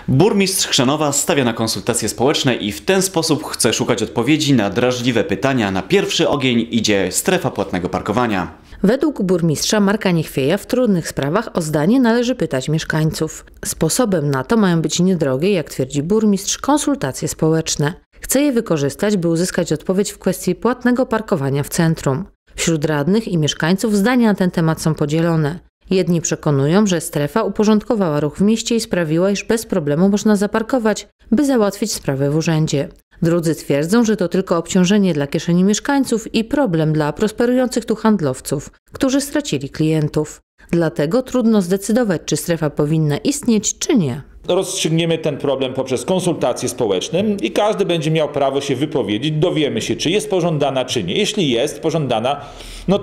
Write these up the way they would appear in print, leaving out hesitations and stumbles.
Burmistrz Chrzanowa stawia na konsultacje społeczne i w ten sposób chce szukać odpowiedzi na drażliwe pytania. Na pierwszy ogień idzie strefa płatnego parkowania. Według burmistrza Marka Niechwieja w trudnych sprawach o zdanie należy pytać mieszkańców. Sposobem na to mają być niedrogie, jak twierdzi burmistrz, konsultacje społeczne. Chce je wykorzystać, by uzyskać odpowiedź w kwestii płatnego parkowania w centrum. Wśród radnych i mieszkańców zdania na ten temat są podzielone. Jedni przekonują, że strefa uporządkowała ruch w mieście i sprawiła, iż bez problemu można zaparkować, by załatwić sprawę w urzędzie. Drudzy twierdzą, że to tylko obciążenie dla kieszeni mieszkańców i problem dla prosperujących tu handlowców, którzy stracili klientów. Dlatego trudno zdecydować, czy strefa powinna istnieć, czy nie. Rozstrzygniemy ten problem poprzez konsultacje społeczne i każdy będzie miał prawo się wypowiedzieć. Dowiemy się, czy jest pożądana, czy nie. Jeśli jest pożądana, no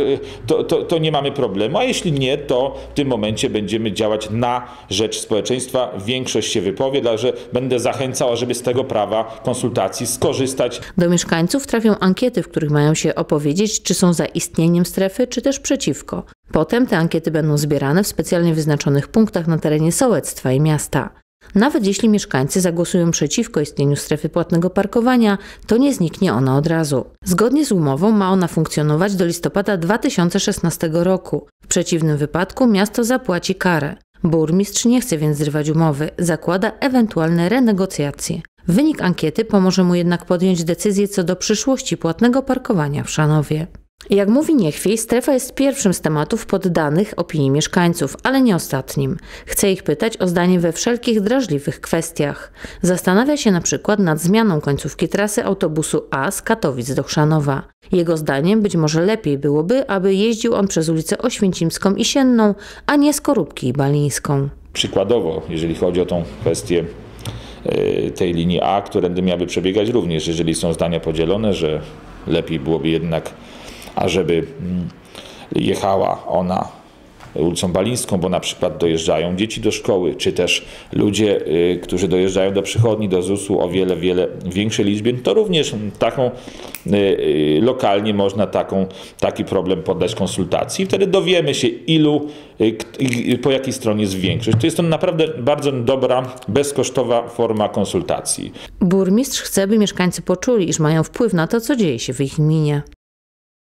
to nie mamy problemu, a jeśli nie, to w tym momencie będziemy działać na rzecz społeczeństwa. Większość się wypowie, także będę zachęcał, żeby z tego prawa konsultacji skorzystać. Do mieszkańców trafią ankiety, w których mają się opowiedzieć, czy są za istnieniem strefy, czy też przeciwko. Potem te ankiety będą zbierane w specjalnie wyznaczonych punktach na terenie sołectwa i miasta. Nawet jeśli mieszkańcy zagłosują przeciwko istnieniu strefy płatnego parkowania, to nie zniknie ona od razu. Zgodnie z umową ma ona funkcjonować do listopada 2016 roku. W przeciwnym wypadku miasto zapłaci karę. Burmistrz nie chce więc zrywać umowy, zakłada ewentualne renegocjacje. Wynik ankiety pomoże mu jednak podjąć decyzję co do przyszłości płatnego parkowania w Chrzanowie. Jak mówi Niechwiej, strefa jest pierwszym z tematów poddanych opinii mieszkańców, ale nie ostatnim. Chce ich pytać o zdanie we wszelkich drażliwych kwestiach. Zastanawia się na przykład nad zmianą końcówki trasy autobusu A z Katowic do Chrzanowa. Jego zdaniem być może lepiej byłoby, aby jeździł on przez ulicę Oświęcimską i Sienną, a nie Skorupki i Balińską. Przykładowo, jeżeli chodzi o tą kwestię tej linii A, którędy miałaby przebiegać również, jeżeli są zdania podzielone, że lepiej byłoby jednak, ażeby jechała ona ulicą Balińską, bo na przykład dojeżdżają dzieci do szkoły, czy też ludzie, którzy dojeżdżają do przychodni, do ZUS-u o wiele większej liczbie, to również taką lokalnie można taki problem poddać konsultacji. Wtedy dowiemy się, po jakiej stronie jest większość. To jest to naprawdę bardzo dobra, bezkosztowa forma konsultacji. Burmistrz chce, by mieszkańcy poczuli, iż mają wpływ na to, co dzieje się w ich gminie.